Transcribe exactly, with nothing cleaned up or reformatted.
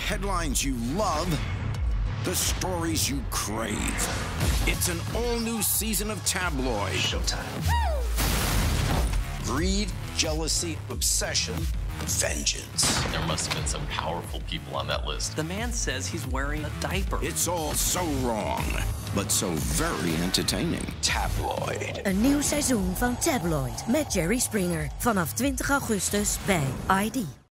headlines you love, the stories you crave. It's an all-new season of Tabloid. Showtime. Greed, jealousy, obsession, vengeance. There must have been some powerful people on that list. The man says he's wearing a diaper. It's all so wrong, but so very entertaining. Tabloid. Een nieuw seizoen van Tabloid met Jerry Springer. Vanaf twintig augustus bij I D.